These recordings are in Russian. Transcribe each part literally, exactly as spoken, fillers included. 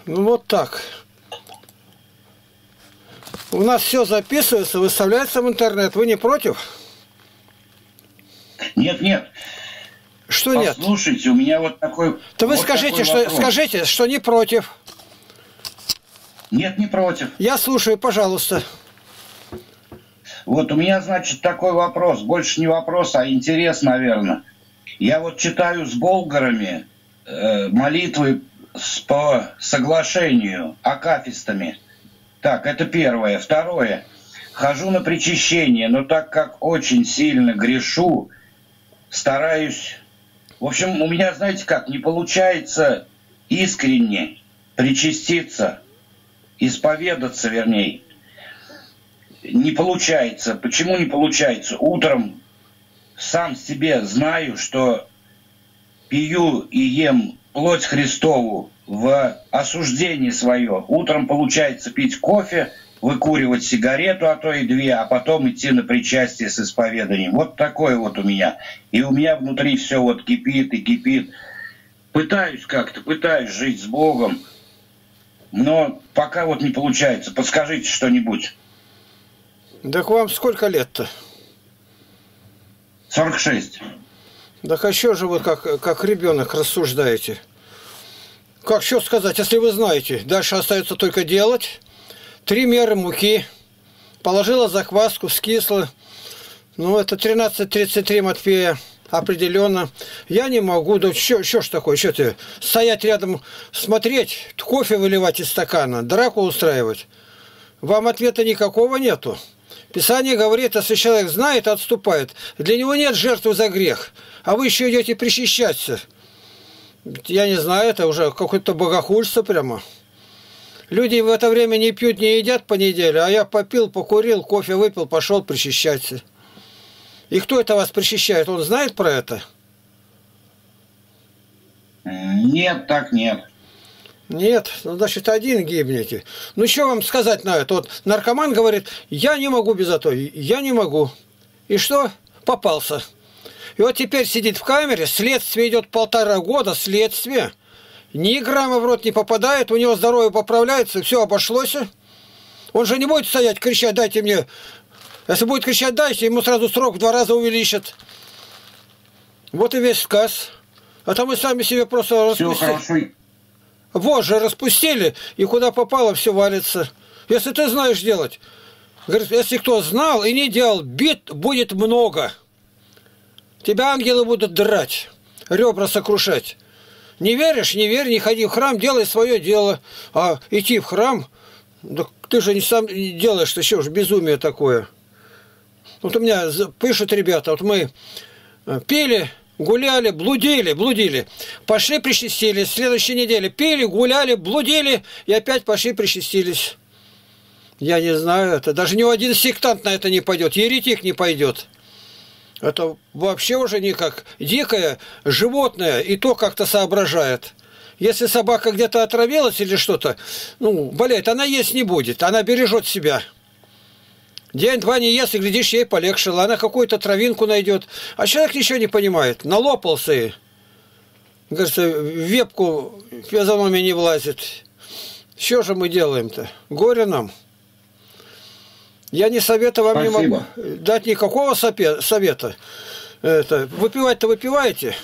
Ну вот так. У нас все записывается, выставляется в интернет. Вы не против? Нет, нет. Что нет? Послушайте, у меня вот такой. То вы вот скажите, такой что вопрос. скажите, что не против. Нет, не против. Я слушаю, пожалуйста. Вот у меня, значит, такой вопрос. Больше не вопрос, а интерес, наверное. Я вот читаю с болгарами э, молитвы с, по соглашению акафистами. Так, это первое. Второе. Хожу на причащение, но так как очень сильно грешу, стараюсь... В общем, у меня, знаете как, не получается искренне причаститься, исповедаться, вернее. Не получается. Почему не получается? Утром сам себе знаю, что пью и ем плоть Христову в осуждении свое. Утром получается пить кофе, выкуривать сигарету, а то и две, а потом идти на причастие с исповеданием. Вот такое вот у меня. И у меня внутри все вот кипит и кипит. Пытаюсь как-то, пытаюсь жить с Богом, но пока вот не получается. Подскажите что-нибудь. Так вам сколько лет-то? сорок шесть. Так а что же вы как, как ребенок рассуждаете? Как что сказать, если вы знаете? Дальше остается только делать. Три меры муки. Положила закваску, скисла. Ну, это тринадцать тридцать три Матфея. Определенно. Я не могу. Да что ж такое? Что ты? Стоять рядом, смотреть, кофе выливать из стакана, драку устраивать. Вам ответа никакого нету. Писание говорит, если человек знает, отступает. Для него нет жертвы за грех. А вы еще идете причащаться. Я не знаю, это уже какое-то богохульство прямо. Люди в это время не пьют, не едят по неделе, а я попил, покурил, кофе выпил, пошел причащаться. И кто это вас причащает? Он знает про это? Нет, так нет. Нет, ну, значит, один гибнете. Ну, что вам сказать на это? Вот наркоман говорит, я не могу без этого, я не могу. И что? Попался. И вот теперь сидит в камере, следствие идет полтора года, следствие. Ни грамма в рот не попадает, у него здоровье поправляется, все обошлось. Он же не будет стоять, кричать, дайте мне. Если будет кричать, дайте, ему сразу срок в два раза увеличат. Вот и весь сказ. А там мы сами себе просто Все распустили. хорошо. Вожжи распустили, и куда попало, все валится. Если ты знаешь делать. Говорит, если кто знал и не делал, бит будет много. Тебя ангелы будут драть, ребра сокрушать. Не веришь, не верь, не ходи в храм, делай свое дело. А идти в храм, да ты же не сам делаешь, что еще ж безумие такое. Вот у меня пишут ребята, вот мы пели, гуляли, блудили, блудили. Пошли, причастились. В следующей неделе пили, гуляли, блудили и опять пошли, причастились. Я не знаю, это даже ни один сектант на это не пойдет, еретик не пойдет. Это вообще уже не как дикое животное, и то как-то соображает. Если собака где-то отравилась или что-то, ну, болеет, она есть не будет, она бережет себя. День-два не ест, и, глядишь, ей полегшило. Она какую-то травинку найдет. А человек ничего не понимает. Налопался и, говорится, в вепку физиономии не влазит. Что же мы делаем-то? Горе нам. Я не советую вам. Спасибо. Не могу дать никакого совета. Это, выпивать-то выпиваете?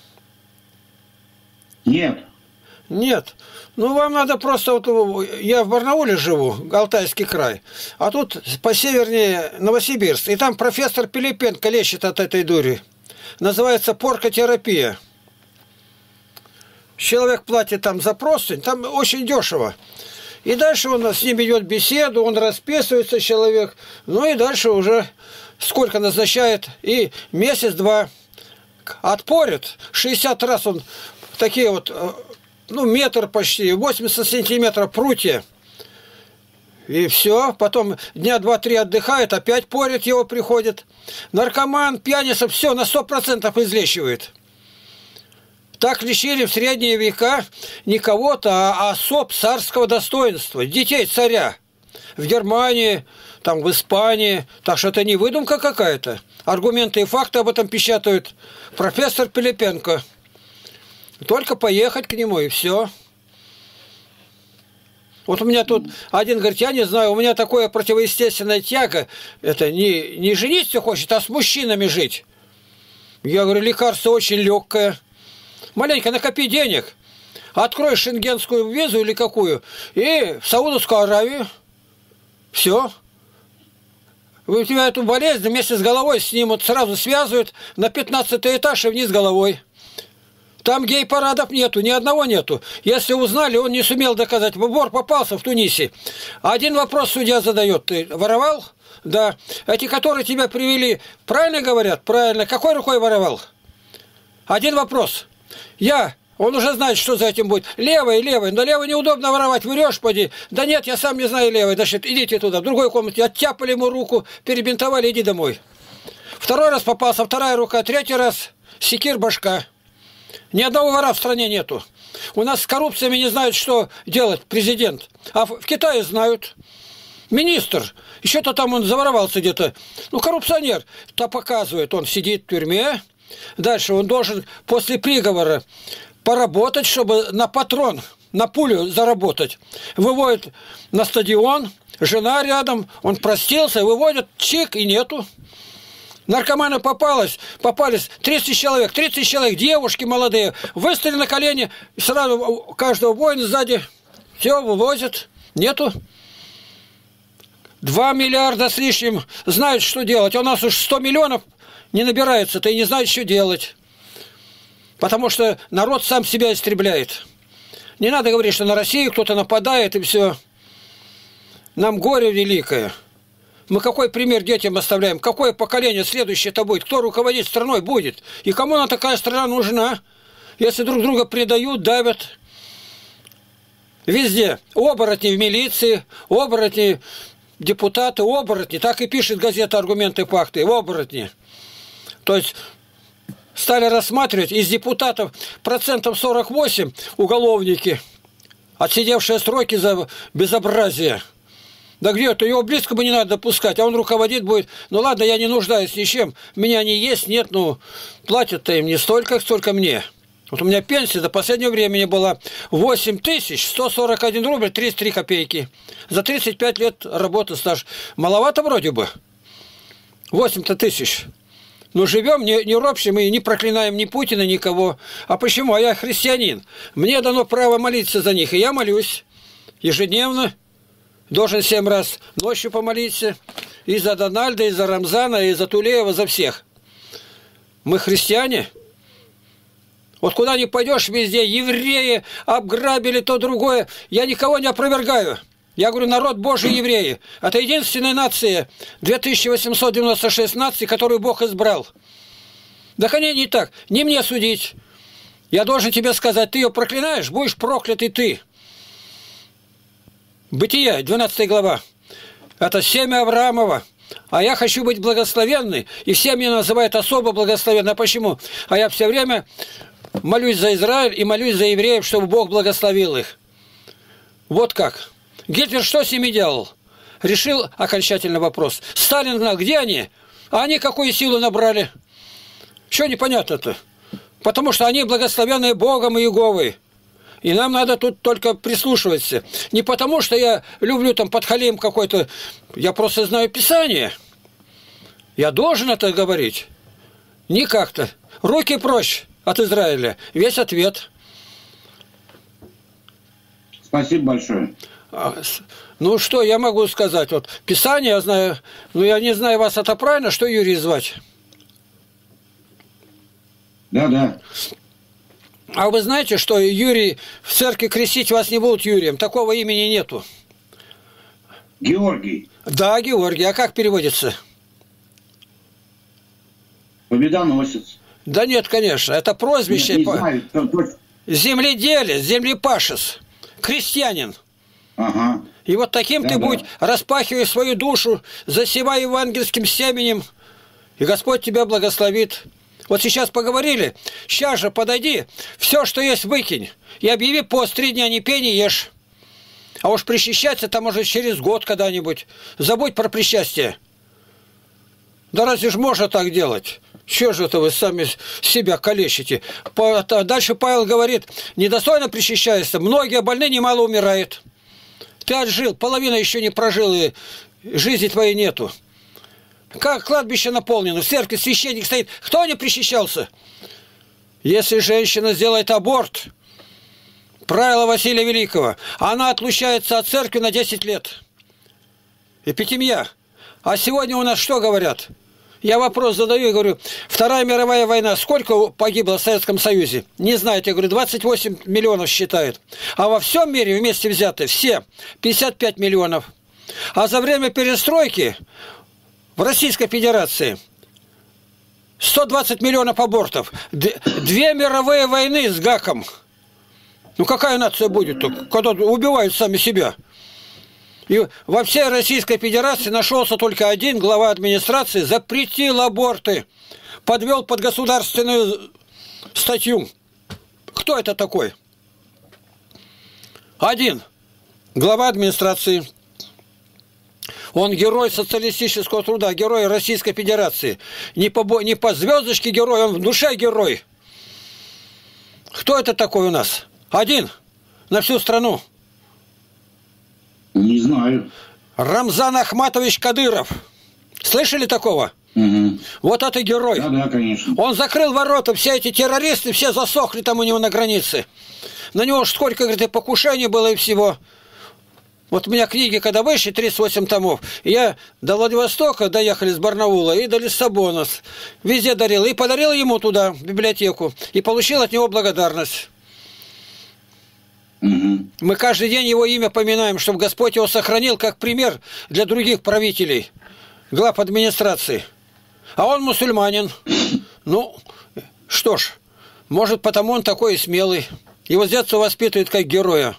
Нет. Нет. Ну, вам надо просто... Вот, я в Барнауле живу, Алтайский край, а тут по севернее Новосибирск. И там профессор Пилипенко лечит от этой дури. Называется поркотерапия. Человек платит там за простынь, там очень дешево. И дальше он с ним ведет беседу, он расписывается, человек. Ну и дальше уже сколько назначает. И месяц-два отпорит. шестьдесят раз он такие вот... Ну, метр почти, восемьдесят сантиметров прутья. И все. Потом дня два-три отдыхает, опять порит его приходит. Наркоман, пьяница, все на сто процентов излечивает. Так лечили в средние века не кого-то, а особ царского достоинства, детей царя. В Германии, там в Испании. Так что это не выдумка какая-то. Аргументы и факты об этом печатают. Профессор Пилипенко. Только поехать к нему, и все. Вот у меня тут один говорит, я не знаю, у меня такое противоестественная тяга, это не, не жениться хочет, а с мужчинами жить. Я говорю, лекарство очень легкое. Маленько накопи денег, открой шенгенскую визу или какую, и в Саудовскую Аравию. Все. У тебя эту болезнь вместе с головой снимут, сразу связывают на пятнадцатый этаж и вниз головой. Там гей-парадов нету, ни одного нету. Если узнали, он не сумел доказать. Вор попался в Тунисе. Один вопрос судья задает. Ты воровал? Да. Эти, которые тебя привели, правильно говорят? Правильно. Какой рукой воровал? Один вопрос. Я. Он уже знает, что за этим будет. Левой, левой. Но левой неудобно воровать. Врешь, поди. Да нет, я сам не знаю левой. Значит, идите туда. В другой комнате. Оттяпали ему руку, перебинтовали, иди домой. Второй раз попался, вторая рука. Третий раз секир башка. Ни одного вора в стране нету. У нас с коррупциями не знают, что делать президент. А в Китае знают. Министр. Еще-то там он заворовался где-то. Ну, коррупционер. То показывает, он сидит в тюрьме. Дальше он должен после приговора поработать, чтобы на патрон, на пулю заработать. Выводит на стадион. Жена рядом. Он простился. Выводят. Чик, и нету. Наркоманы попалось, попались тридцать человек, тридцать человек, девушки молодые, выстрелили на колени, сразу каждого воина сзади, все, вывозят, нету. Два миллиарда с лишним знают, что делать, а у нас уж сто миллионов не набирается, ты не знаешь, что делать. Потому что народ сам себя истребляет. Не надо говорить, что на Россию кто-то нападает и все. Нам горе великое. Мы какой пример детям оставляем? Какое поколение следующее-то будет? Кто руководить страной будет? И кому она такая страна нужна? Если друг друга предают, давят. Везде. Оборотни в милиции, оборотни депутаты, оборотни. Так и пишет газета «Аргументы, факты». Оборотни. То есть стали рассматривать из депутатов процентов сорок восемь уголовники, отсидевшие сроки за безобразие. Да где-то, его близко бы не надо допускать, а он руководит будет. Ну ладно, я не нуждаюсь ни в чем, меня не есть, нет, ну, платят-то им не столько, сколько мне. Вот у меня пенсия до последнего времени была восемь тысяч сто сорок один рубль тридцать три копейки. За тридцать пять лет работы стаж. Маловато вроде бы. восемь-то тысяч. Но живем, не, не ропщим и не проклинаем ни Путина, никого. А почему? А я христианин. Мне дано право молиться за них, и я молюсь ежедневно. Должен семь раз ночью помолиться и за Дональда, и за Рамзана, и за Тулеева, за всех. Мы христиане. Вот куда ни пойдешь, везде евреи обграбили то другое. Я никого не опровергаю. Я говорю, народ Божий евреи. Это единственная нация, две тысячи восемьсот девяносто шесть наций, которую Бог избрал. Да, конечно, не так. Не мне судить. Я должен тебе сказать, ты ее проклинаешь, будешь проклятый ты. Бытие, двенадцатая глава. Это семя Авраамова. А я хочу быть благословенный. И все меня называют особо благословенным. А почему? А я все время молюсь за Израиль и молюсь за евреев, чтобы Бог благословил их. Вот как. Гитлер что с ними делал? Решил окончательный вопрос. Сталин знал, где они? А они какую силу набрали? Что непонятно-то? Потому что они благословенные Богом и Иеговой. И нам надо тут только прислушиваться. Не потому, что я люблю там подхалим какой-то. Я просто знаю Писание. Я должен это говорить. Не как-то. Руки прочь от Израиля. Весь ответ. Спасибо большое. Ну, что я могу сказать? Вот Писание я знаю. Но я не знаю, вас это правильно, что Юрий звать? Да, да. А вы знаете, что Юрий, в церкви крестить вас не будут Юрием? Такого имени нету. Георгий. Да, Георгий. А как переводится? Победоносец. Да нет, конечно. Это прозвище. Нет, не знаю, кто, кто... Земледелец, землепашец, крестьянин. Ага. И вот таким да, ты да. будь, распахивай свою душу, засевай евангельским семенем, и Господь тебя благословит. Вот сейчас поговорили, сейчас же подойди, все, что есть, выкинь, и объяви пост, три дня не пей, не ешь. А уж причащаться там может через год когда-нибудь. Забудь про причастие. Да разве ж можно так делать? Чего же это вы сами себя калечите? Дальше Павел говорит, недостойно причащаешься, многие больные немало умирают. Ты отжил, половина еще не прожил, и жизни твоей нету. Как кладбище наполнено, в церкви священник стоит. Кто не причащался? Если женщина сделает аборт, правило Василия Великого, она отлучается от церкви на десять лет. Эпитемия. А сегодня у нас что говорят? Я вопрос задаю и говорю, Вторая мировая война, сколько погибло в Советском Союзе? Не знаете, я говорю, двадцать восемь миллионов считают. А во всем мире вместе взяты все пятьдесят пять миллионов. А за время перестройки в Российской Федерации сто двадцать миллионов абортов. Две мировые войны с гаком. Ну какая нация будет, когда убивают сами себя? И во всей Российской Федерации нашелся только один глава администрации, запретил аборты, подвел под государственную статью. Кто это такой? Один глава администрации. Он герой социалистического труда, герой Российской Федерации. Не по, не по звездочке герой, он в душе герой. Кто это такой у нас? Один на всю страну. Не знаю. Рамзан Ахматович Кадыров. Слышали такого? Угу. Вот это герой. Да, да, конечно. Он закрыл ворота, все эти террористы, все засохли там у него на границе. На него сколько, говорит, и покушений было, и всего. Вот у меня книги, когда вышли, тридцать восемь томов, я до Владивостока доехали с Барнаула и до Лиссабона. Везде дарил. И подарил ему туда, в библиотеку. И получил от него благодарность. Угу. Мы каждый день его имя поминаем, чтобы Господь его сохранил как пример для других правителей, глав администрации. А он мусульманин. Ну, что ж, может, потому он такой и смелый. Его с детства воспитывают как героя.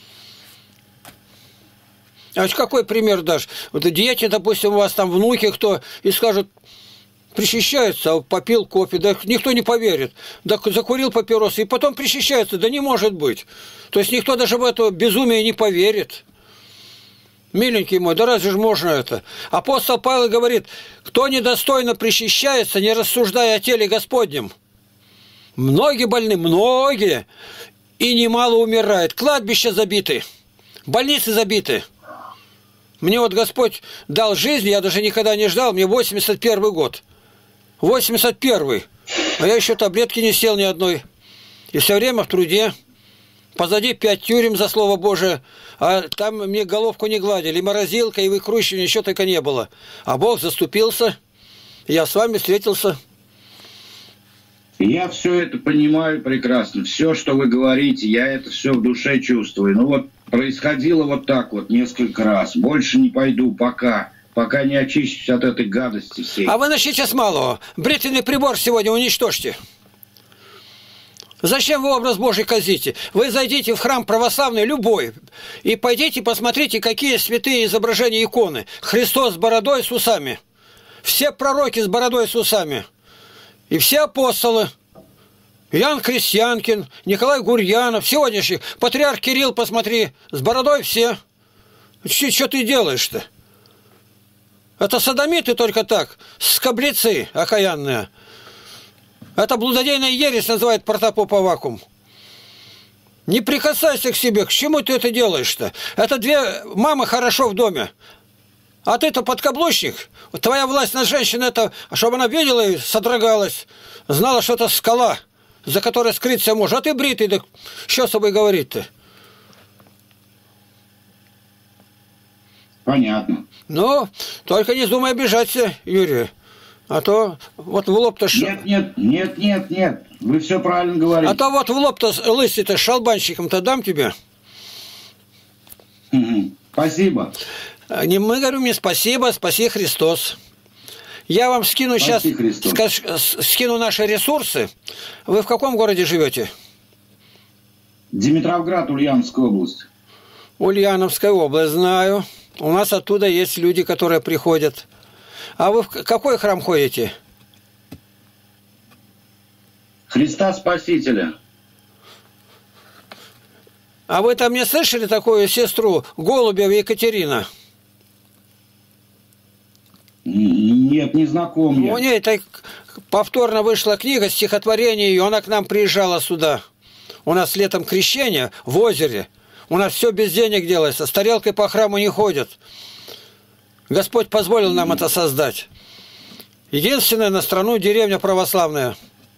А какой пример дашь? Вот дети, допустим, у вас там внуки кто, и скажут, причащается, а попил кофе, да никто не поверит. Да закурил папиросы, и потом причащается, да не может быть. То есть никто даже в это безумие не поверит. Миленький мой, да разве же можно это? Апостол Павел говорит, кто недостойно причащается, не рассуждая о теле Господнем. Многие больны, многие, и немало умирает. Кладбища забиты, больницы забиты. Мне вот Господь дал жизнь, я даже никогда не ждал, мне восемьдесят первый год. восемьдесят первый. А я еще таблетки не сел ни одной. И все время в труде. Позади пять тюрем за Слово Божие. А там мне головку не гладили. И морозилка, и выкручивание, ничего только не было. А Бог заступился. Я с вами встретился. Я все это понимаю прекрасно. Все, что вы говорите, я это все в душе чувствую. Ну вот происходило вот так вот несколько раз. Больше не пойду пока. Пока не очищусь от этой гадости всей. А вы начните с малого. Бритвенный прибор сегодня уничтожьте. Зачем вы образ Божий казите? Вы зайдите в храм православный, любой, и пойдите посмотрите, какие святые изображения иконы. Христос с бородой, с усами. Все пророки с бородой, с усами. И все апостолы. Иоанн Крестьянкин, Николай Гурьянов, сегодняшний. Патриарх Кирилл, посмотри, с бородой все. Что ты делаешь-то? Это содомиты только так, скоблецы окаянные. Это блудодейная ересь называют протопоп Аввакум. Не прикасайся к себе, к чему ты это делаешь-то? Это две мамы хорошо в доме. А ты-то подкаблучник. Твоя власть над женщиной, это, чтобы она видела и содрогалась, знала, что это скала, за которой скрыться может. А ты бритый, да что с тобой говорить-то? Понятно. Ну, только не вздумай обижаться, Юрий. А то вот в лоб-то... Нет, нет, нет, нет, нет. Вы все правильно говорите. А то вот в лоб-то лысый-то с шалбанщиком-то дам тебе. Угу. Спасибо. Не мы говорим мне спасибо, спаси Христос. Я вам скину спаси сейчас, скаж, скину наши ресурсы. Вы в каком городе живете? Димитровград, Ульяновская область. Ульяновская область, знаю. У нас оттуда есть люди, которые приходят. А вы в какой храм ходите? Христа Спасителя. А вы там не слышали такую сестру Голубева Екатерина? Нет, не знаком я. У нее так повторно вышла книга, стихотворение ее, она к нам приезжала сюда. У нас летом крещение в озере. У нас все без денег делается. С тарелкой по храму не ходят. Господь позволил нам это создать. Единственная на страну деревня православная.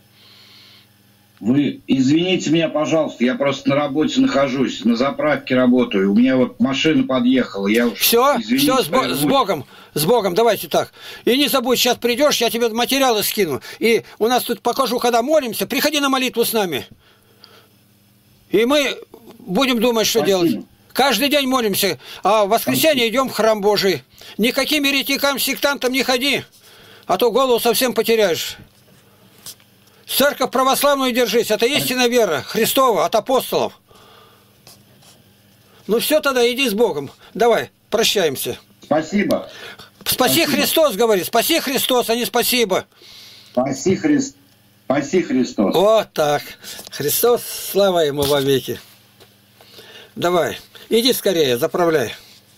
Вы извините меня, пожалуйста, я просто на работе нахожусь, на заправке работаю. У меня вот машина подъехала. Я уж, все, извините, все, с, бо с Богом, с Богом, давайте так. И не забудь, сейчас придешь, я тебе материалы скину. И у нас тут покажу, когда молимся, приходи на молитву с нами. И мы будем думать, что Спасибо. делать. Каждый день молимся, а в воскресенье идем в храм Божий. Никаким еретикам, сектантам не ходи, а то голову совсем потеряешь. Церковь православную держись, это истинная вера Христова от апостолов. Ну все, тогда иди с Богом. Давай, прощаемся. Спасибо. Спаси спасибо. Христос, говори. Спаси Христос, а не спасибо. Спаси Христос. Спаси Христос. Вот так. Христос, слава Ему во веки. Давай, иди скорее, заправляй.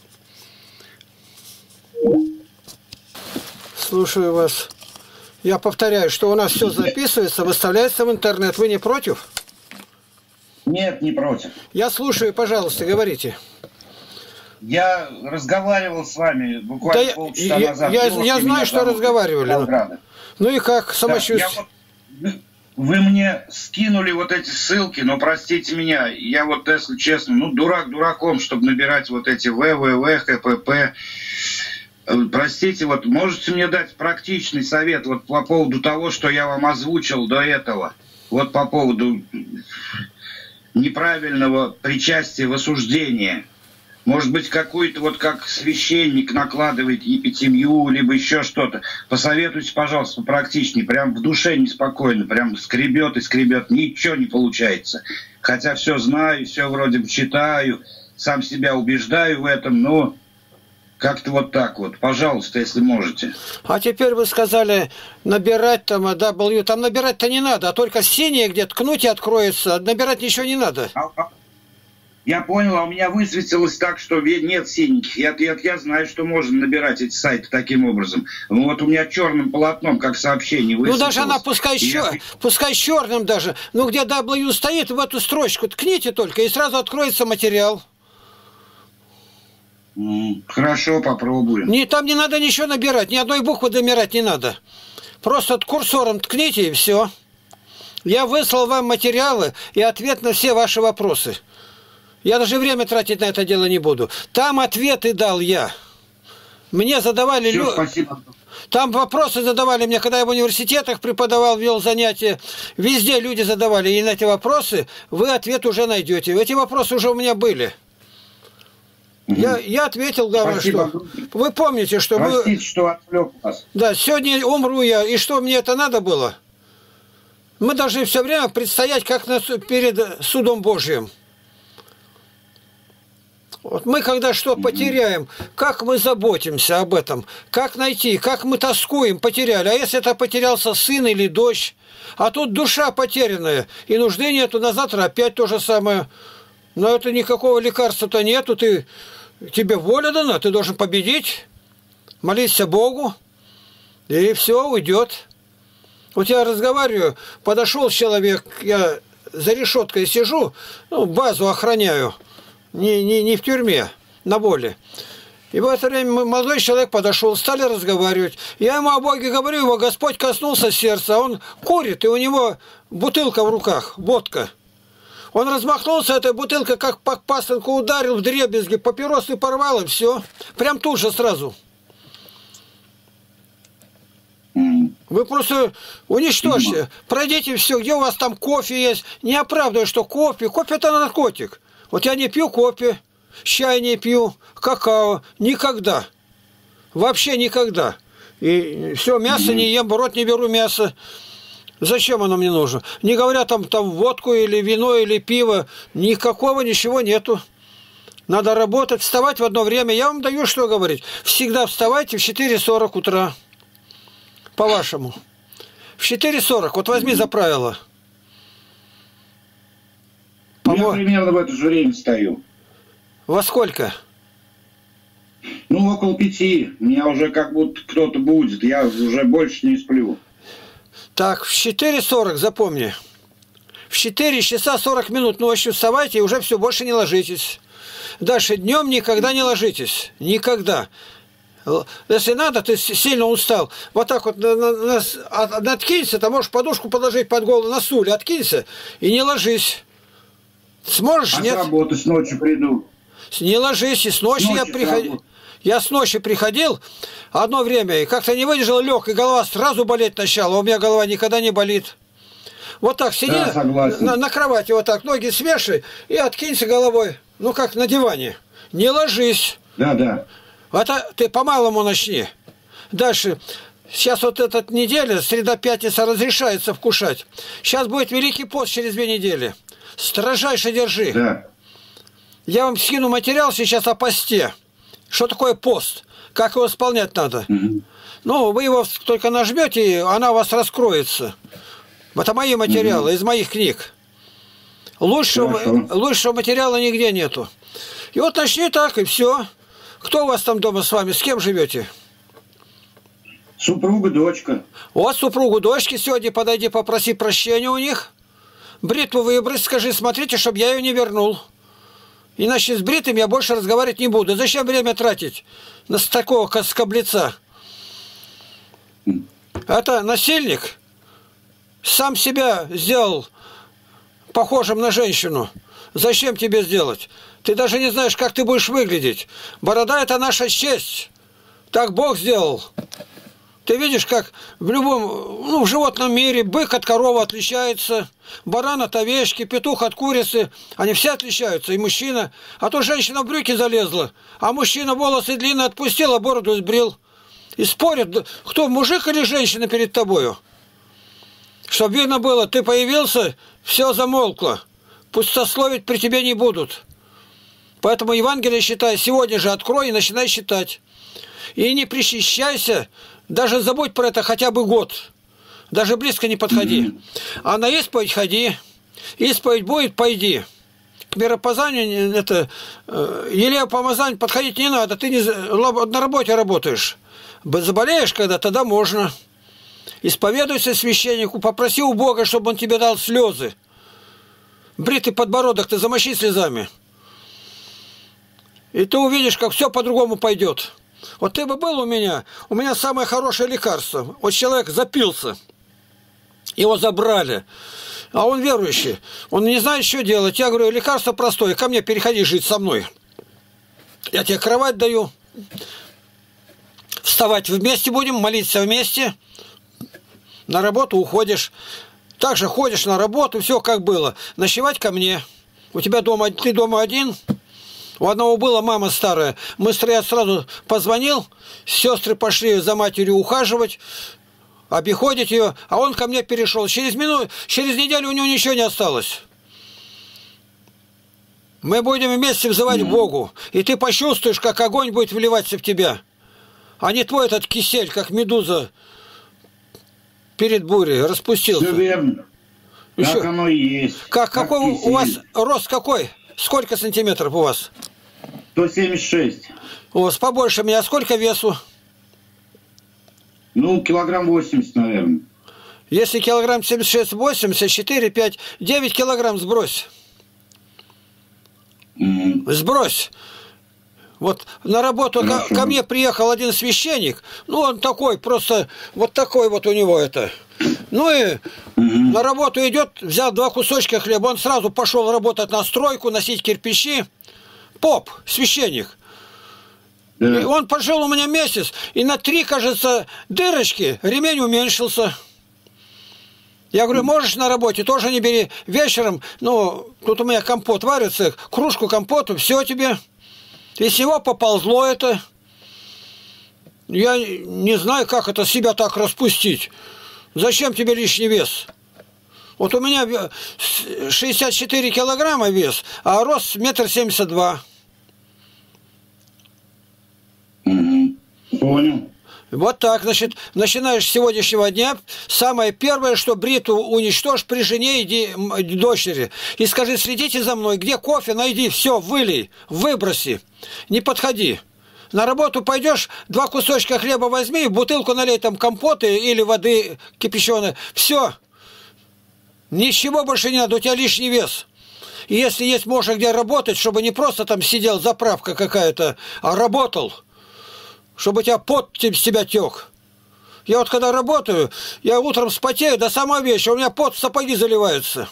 Слушаю вас. Я повторяю, что у нас все записывается, выставляется в интернет. Вы не против? Нет, не против. Я слушаю, пожалуйста, говорите. Я разговаривал с вами буквально да полчаса я, назад. Я, я, я знаю, что разговаривали. Ну, ну и как, самочувствие? Да, вот, вы мне скинули вот эти ссылки, но простите меня, я вот, если честно, ну, дурак дураком, чтобы набирать вот эти вэ вэ вэ, ха пэ пэ. Простите, вот можете мне дать практичный совет вот по поводу того, что я вам озвучил до этого? Вот по поводу неправильного причастия в осуждение. Может быть, какой-то вот как священник накладывает епитемью, либо еще что-то. Посоветуйте, пожалуйста, практичнее. Прям в душе неспокойно, прям скребет и скребет. Ничего не получается. Хотя все знаю, все вроде бы читаю, сам себя убеждаю в этом, но... Как-то вот так вот. Пожалуйста, если можете. А теперь вы сказали набирать там W. Там набирать-то не надо, а только синее где ткнуть и откроется. Набирать ничего не надо. Я понял, а у меня высветилось так, что нет синеньких. Я, я, я знаю, что можно набирать эти сайты таким образом. Вот у меня черным полотном, как сообщение высветилось. Ну даже она пускай, я... пускай черным даже. Ну где W стоит, в эту строчку ткните только, и сразу откроется материал. Хорошо, попробуем. Не, там не надо ничего набирать, ни одной буквы набирать не надо. Просто курсором ткните и все. Я выслал вам материалы и ответ на все ваши вопросы. Я даже время тратить на это дело не буду. Там ответы дал я. Мне задавали люди. Спасибо. Там вопросы задавали мне, когда я в университетах преподавал, вел занятия. Везде люди задавали. И на эти вопросы вы ответ уже найдете. Эти вопросы уже у меня были. Я, я ответил, главное, Спасибо. Что... Вы помните, что Простите, вы... что отвлек вас. Да, сегодня умру я, и что, мне это надо было? Мы должны все время предстоять как на... перед судом Божьим. Вот мы, когда что потеряем, как мы заботимся об этом, как найти, как мы тоскуем, потеряли. А если это потерялся сын или дочь? А тут душа потерянная, и нужды нету, на завтра опять то же самое. Но это никакого лекарства-то нету, ты... Тебе воля дана, ты должен победить, молиться Богу, и все, уйдет. Вот я разговариваю, подошел человек, я за решеткой сижу, ну, базу охраняю, не, не, не в тюрьме, на воле. И в это время молодой человек подошел, стали разговаривать. Я ему о Боге говорю, его Господь коснулся сердца, он курит, и у него бутылка в руках, водка. Он размахнулся, этой бутылкой, как по пасынку ударил в дребезги, папиросы порвал, и все. Прям тут же сразу. Вы просто уничтожьте. Пройдите все, где у вас там кофе есть. Не оправдывай, что кофе. Кофе – это наркотик. Вот я не пью кофе, чай не пью, какао. Никогда. Вообще никогда. И все, мясо не ем, в рот не беру мясо. Зачем оно мне нужно? Не говоря там, там водку или вино или пиво, никакого ничего нету. Надо работать, вставать в одно время. Я вам даю, что говорить. Всегда вставайте в четыре сорок утра. По-вашему. В четыре сорок. Вот возьми за правило. Я примерно в это же время встаю. Во сколько? Ну, около пяти. Меня уже как будто кто-то будет. Я уже больше не сплю. Так, в четыре сорок, запомни. В четыре часа сорок минут ночью вставайте и уже все, больше не ложитесь. Дальше днем никогда не ложитесь. Никогда. Если надо, ты сильно устал, вот так вот на, на, на, откинься, ты можешь подушку положить под голову на стуле, откинься и не ложись. Сможешь? А Нет? с работы с ночи приду. Не ложись, и с ночи, с ночи я приходил. Я с ночи приходил одно время, и как-то не выдержал, лег, и голова сразу болеть начала. У меня голова никогда не болит. Вот так сиди да, на, на кровати, вот так, ноги свеши и откинься головой. Ну, как на диване. Не ложись. Да, да. Это ты по-малому начни. Дальше. Сейчас вот эта неделя, среда-пятница, разрешается вкушать. Сейчас будет Великий пост через две недели. Строжайше держи. Да. Я вам скину материал сейчас о посте. Что такое пост? Как его исполнять надо? Угу. Ну, вы его только нажмете, и она у вас раскроется. Это мои материалы, угу. из моих книг. Лучшего, лучшего материала нигде нету. И вот начни так, и все. Кто у вас там дома с вами? С кем живете? Супруга, дочка. Вот супругу, дочки сегодня подойди, попроси прощения у них. Бритву выбрось, скажи, смотрите, чтобы я ее не вернул. Иначе с бритым я больше разговаривать не буду. Зачем время тратить на такого скоблеца? Это насильник сам себя сделал похожим на женщину. Зачем тебе сделать? Ты даже не знаешь, как ты будешь выглядеть. Борода – это наша честь. Так Бог сделал. Ты видишь, как в любом, ну, в животном мире бык от коровы отличается, баран от овечки, петух от курицы. Они все отличаются, и мужчина. А то женщина в брюки залезла, а мужчина волосы длинные отпустил, а бороду сбрил. И спорят, кто, мужик или женщина перед тобою. Чтобы видно было, ты появился, все замолкло. Пустословить при тебе не будут. Поэтому Евангелие считай, сегодня же открой и начинай считать. И не причащайся, даже забудь про это хотя бы год. Даже близко не подходи. А на исповедь ходи. Исповедь будет, пойди. К миропомазанию, это, елея помазанию подходить не надо. Ты не, на работе работаешь. Заболеешь когда, тогда можно. Исповедуйся священнику, попроси у Бога, чтобы он тебе дал слезы. Бритый подбородок ты замочи слезами. И ты увидишь, как все по-другому пойдет. Вот ты бы был у меня, у меня самое хорошее лекарство. Вот человек запился, его забрали, а он верующий, он не знает, что делать. Я говорю, лекарство простое, ко мне переходи жить со мной. Я тебе кровать даю, вставать вместе будем, молиться вместе, на работу уходишь. Также ходишь на работу, все как было. Ночевать ко мне. У тебя дома, ты дома один. У одного была мама старая. Мы я сразу позвонил, сестры пошли за матерью ухаживать, обиходить ее, а он ко мне перешел. Через минуту, через неделю у него ничего не осталось. Мы будем вместе взывать mm-hmm. Богу, и ты почувствуешь, как огонь будет вливаться в тебя. А не твой этот кисель, как медуза перед бурей, распустился. Все верно. Еще. Так оно и есть. Как, как какой кисель. У вас рост какой? Сколько сантиметров у вас? сто семьдесят шесть. У вас побольше меня. Сколько весу? Ну, килограмм восемьдесят, наверное. Если килограмм семьдесят шесть, восемьдесят, четыре, пять, девять килограмм сбрось. Mm-hmm. Сбрось. Вот на работу ко, ко мне приехал один священник. Ну, он такой, просто вот такой вот у него это. Ну и mm-hmm. на работу идет, взял два кусочка хлеба, он сразу пошел работать на стройку, носить кирпичи. Поп, священник. Yeah. И он пожил у меня месяц, и на три, кажется, дырочки ремень уменьшился. Я говорю, можешь на работе, тоже не бери. Вечером, ну, тут у меня компот варится, кружку компоту, все тебе. И с него поползло это. Я не знаю, как это себя так распустить. Зачем тебе лишний вес? Вот у меня шестьдесят четыре килограмма вес, а рост метр семьдесят два. Понял. Вот так, значит, начинаешь с сегодняшнего дня. Самое первое, что бритву уничтожь при жене и дочери. И скажи, следите за мной, где кофе, найди, все, вылей, выброси, не подходи. На работу пойдешь, два кусочка хлеба возьми, бутылку налей там компоты или воды кипяченой, все. Ничего больше не надо, у тебя лишний вес. И если есть можно где работать, чтобы не просто там сидел заправка какая-то, а работал, чтобы у тебя пот с тебя тек. Я вот когда работаю, я утром вспотею до самого вечера, у меня пот в сапоги заливается.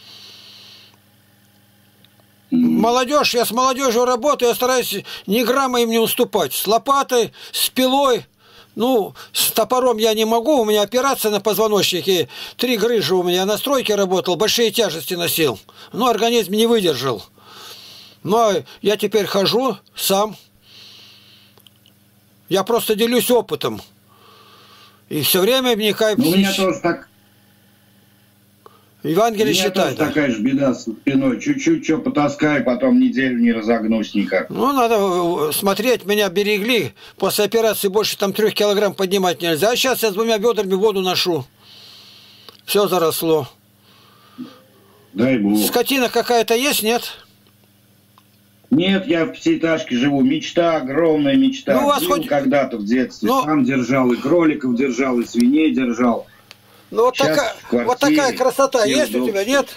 Молодежь, я с молодежью работаю, я стараюсь ни грамма им не уступать. С лопатой, с пилой, ну, с топором я не могу, у меня операция на позвоночнике, три грыжи у меня, я на стройке работал, большие тяжести носил, но организм не выдержал. Но я теперь хожу сам, я просто делюсь опытом. И все время вникаю. Ну, у меня тоже так. Евангелие считает. Да. Такая же беда с спиной. Чуть-чуть что потаскаю, потом неделю не разогнусь никак. Ну, надо смотреть, меня берегли. После операции больше там трех килограмм поднимать нельзя. А сейчас я с двумя бедрами воду ношу. Все заросло. Дай Бог. Скотина какая-то есть, нет? Нет, я в пятиэтажке живу. Мечта, огромная мечта. Ну, у вас хоть... когда-то в детстве. Ну... Сам держал, и кроликов держал, и свиней держал. Ну, вот, така... вот такая красота есть у тебя, нет?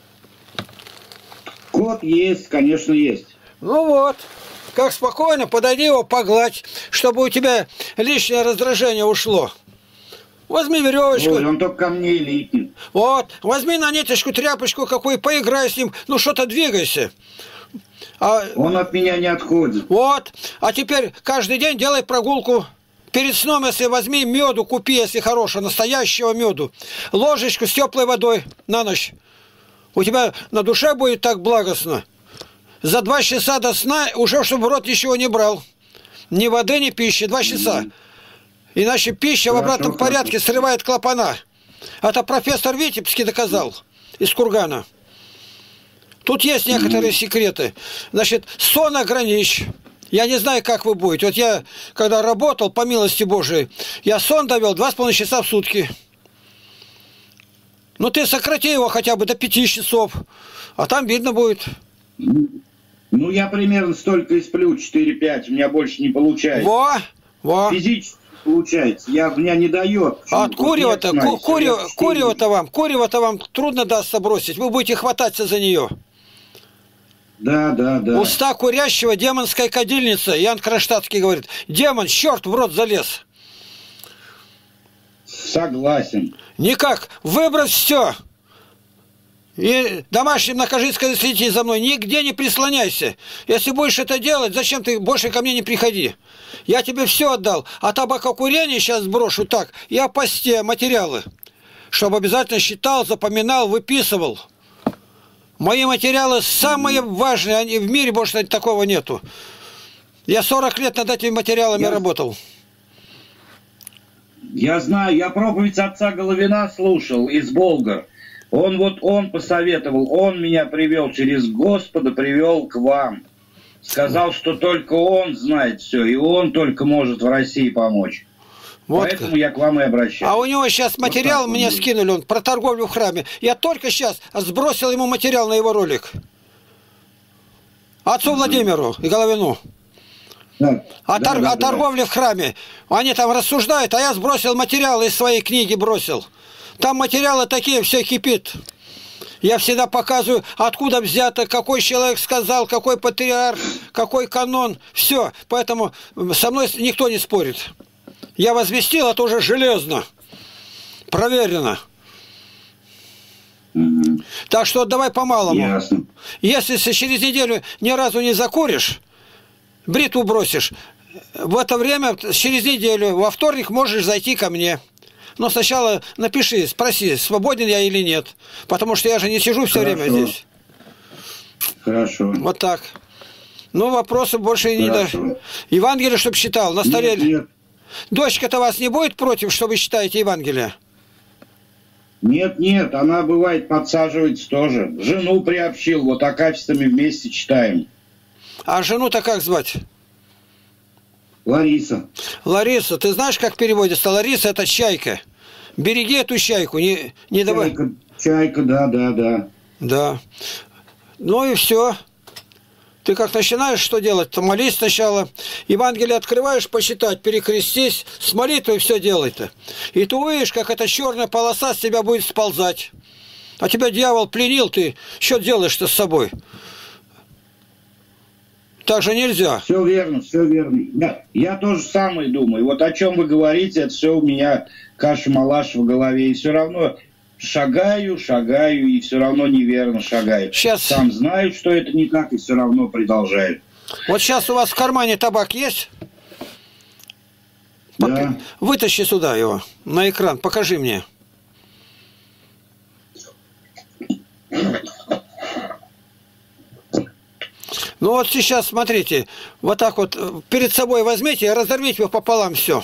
Кот есть, конечно, есть. Ну вот. Как спокойно, подойди его, погладь, чтобы у тебя лишнее раздражение ушло. Возьми веревочку. Ой, он только ко мне липнет. Вот. Возьми на ниточку, тряпочку какую, поиграй с ним. Ну, что-то двигайся. А... Он от меня не отходит. Вот. А теперь каждый день делай прогулку. Перед сном, если возьми меду, купи, если хорошего, настоящего меду. Ложечку с теплой водой на ночь. У тебя на душе будет так благостно. За два часа до сна уже, чтобы в рот ничего не брал. Ни воды, ни пищи. Два часа. Иначе пища хорошо, в обратном хорошо. порядке срывает клапана. Это профессор Витебский доказал. Из Кургана. Тут есть некоторые секреты. Значит, сон ограничь. Я не знаю, как вы будете. Вот я, когда работал, по милости Божией, я сон довел два с половиной часа в сутки. Ну, ты сократи его хотя бы до пяти часов, а там видно будет. Ну, я примерно столько и сплю, четыре-пять, у меня больше не получается. Во, во. Физически получается, я, меня не дает. А от курева-то, курева, курева-то вам, курева-то вам трудно дастся бросить, вы будете хвататься за нее. Да, да, да. Уста курящего демонская кадильница. Ян Кронштадтский говорит, демон, черт в рот залез. Согласен. Никак, выбрось все. И домашним накажи, скажи, следи за мной, нигде не прислоняйся. Если будешь это делать, зачем ты больше ко мне не приходи? Я тебе все отдал. А табакокурение сейчас сброшу так, и о посте материалы. Чтобы обязательно считал, запоминал, выписывал. Мои материалы самые важные, они в мире больше такого нету. Я сорок лет над этими материалами я, работал. Я знаю, я проповедь отца Головина слушал из Болгар. Он вот, он посоветовал, он меня привел через Господа, привел к вам. Сказал, что только он знает все, и он только может в России помочь. Вот. Поэтому я к вам и обращаюсь. А у него сейчас материал вот мне скинули, он про торговлю в храме. Я только сейчас сбросил ему материал на его ролик. Отцу Владимиру и Головину. Да, о, да, тор да, о торговле да. в храме. Они там рассуждают, а я сбросил материал из своей книги, бросил. Там материалы такие, все кипит. Я всегда показываю, откуда взято, какой человек сказал, какой патриарх, какой канон. Все. Поэтому со мной никто не спорит. Я возвестил, это уже железно. Проверено. Mm-hmm. Так что давай по-малому. Ясно. Если через неделю ни разу не закуришь, бритву бросишь, в это время, через неделю, во вторник можешь зайти ко мне. Но сначала напиши, спроси, свободен я или нет. Потому что я же не сижу все Хорошо. время здесь. Хорошо. Вот так. Ну, вопросы больше Хорошо. не даже. Евангелие, чтобы читал, на столе. Нет, нет. Дочка-то вас не будет против, что вы читаете Евангелие? Нет, нет, она бывает подсаживается тоже. Жену приобщил, вот акафистами вместе читаем. А жену-то как звать? Лариса. Лариса, ты знаешь, как переводится? Лариса – это чайка. Береги эту чайку, не, не давай. Чайка, чайка, да, да, да. Да. Ну и все. Ты как начинаешь что делать? То молись сначала. Евангелие открываешь, почитать, перекрестись, с молитвой все делай-то. И ты увидишь, как эта черная полоса с тебя будет сползать. А тебя дьявол пленил, ты что делаешь-то с собой? Так же нельзя. Все верно, все верно. Я, я тоже самое думаю. Вот о чем вы говорите, это все у меня каша-малаш в голове. И все равно шагаю, шагаю, и все равно неверно шагаю. Сейчас... Сам знаю, что это не так, и все равно продолжаю. Вот сейчас у вас в кармане табак есть? Да. Вытащи сюда его, на экран, покажи мне. Ну вот сейчас, смотрите, вот так вот перед собой возьмите и разорвите его пополам все.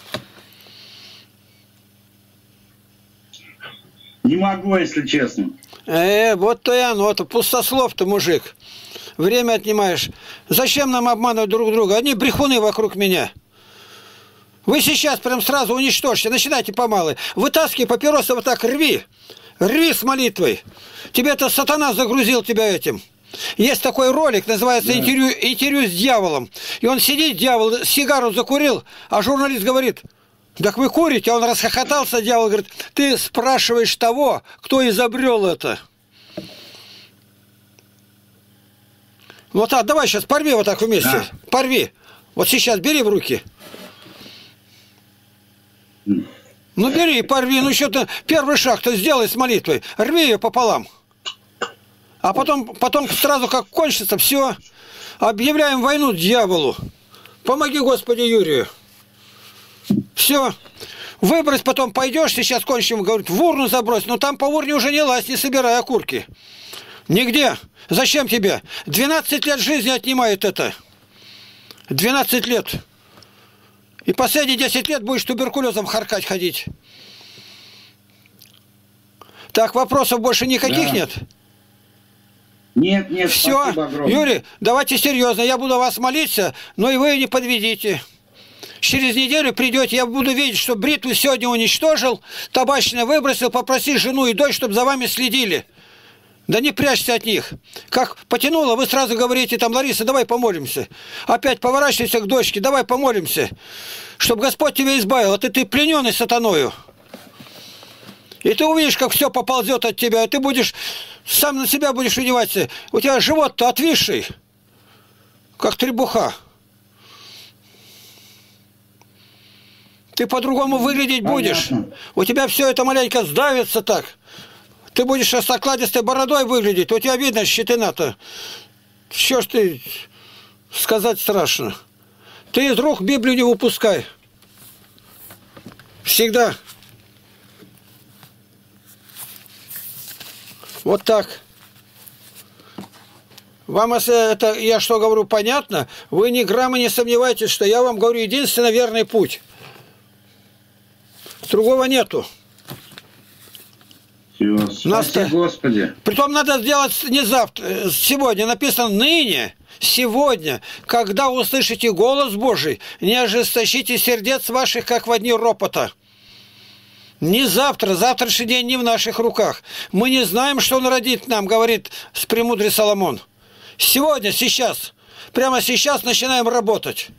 Не могу, если честно. Э, вот то и оно, то пустослов ты, мужик. Время отнимаешь. Зачем нам обманывать друг друга? Одни брехуны вокруг меня. Вы сейчас прям сразу уничтожьте, начинайте помалу. Вытаскивай папиросы вот так, рви. Рви с молитвой. Тебе это сатана загрузил тебя этим. Есть такой ролик, называется да. интервью, интервью с дьяволом. И он сидит, дьявол, сигару закурил, а журналист говорит, так вы курите? А он расхохотался, дьявол говорит, ты спрашиваешь того, кто изобрел это. Вот так, давай сейчас порви вот так вместе. Да. Порви. Вот сейчас бери в руки. Ну бери и порви, ну что-то первый шаг-то сделай с молитвой. Рви ее пополам. А потом, потом сразу как кончится, все, объявляем войну дьяволу. Помоги Господи Юрию. Все. Выбрось, потом пойдешь, сейчас кончим, говорит, в урну забрось. Но там по урне уже не лазь, не собирай окурки. Нигде. Зачем тебе? двенадцать лет жизни отнимает это. двенадцать лет. И последние десять лет будешь туберкулезом харкать ходить. Так, вопросов больше никаких да. нет? Нет, нет, все, Юрий, давайте серьезно, я буду вас молиться, но и вы не подведите. Через неделю придете, я буду видеть, что бритву сегодня уничтожил, табачное выбросил, попроси жену и дочь, чтобы за вами следили. Да не прячься от них. Как потянуло, вы сразу говорите, там, Лариса, давай помолимся. Опять поворачивайся к дочке, давай помолимся. Чтобы Господь тебя избавил, а ты, ты плененный сатаною. И ты увидишь, как все поползет от тебя, и ты будешь, сам на себя будешь удеваться. У тебя живот-то отвисший, как требуха. Ты по-другому выглядеть будешь. Понятно. У тебя все это маленько сдавится так. Ты будешь с окладистой бородой выглядеть. У тебя видно щетина-то. Что ж ты сказать страшно. Ты из рук Библию не выпускай. Всегда. Вот так. Вам это, я что говорю, понятно? Вы ни грамма не сомневайтесь, что я вам говорю единственно верный путь. Другого нету. Все, спаси Господи. Притом надо сделать не завтра, сегодня. Написано ныне, сегодня, когда услышите голос Божий, не ожесточите сердец ваших, как в дни ропота. Не завтра, завтрашний день не в наших руках. Мы не знаем, что он родит нам, говорит премудрый Соломон. Сегодня, сейчас, прямо сейчас начинаем работать.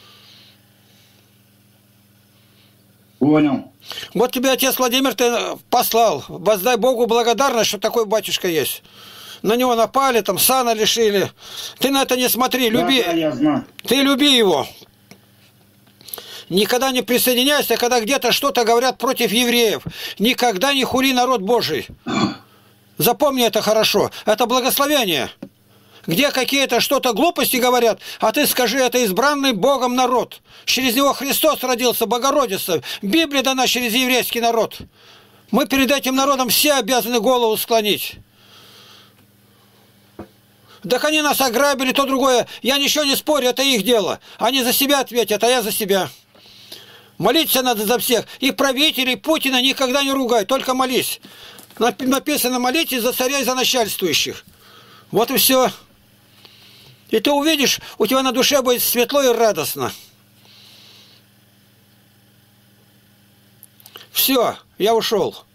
Понял. Вот тебе отец Владимир ты послал. Воздай Богу благодарность, что такой батюшка есть. На него напали, там сана лишили. Ты на это не смотри, люби. Да, да, я знаю. Ты люби его. Никогда не присоединяйся, когда где-то что-то говорят против евреев. Никогда не хули народ Божий. Запомни это хорошо. Это благословение. Где какие-то что-то глупости говорят, а ты скажи, это избранный Богом народ. Через него Христос родился, Богородица. Библия дана через еврейский народ. Мы перед этим народом все обязаны голову склонить. Так они нас ограбили, то другое. Я ничего не спорю, это их дело. Они за себя ответят, а я за себя. Молиться надо за всех. И правителей Путина никогда не ругай, только молись. Написано, молитесь за царя и за начальствующих. Вот и все. И ты увидишь, у тебя на душе будет светло и радостно. Все, я ушел.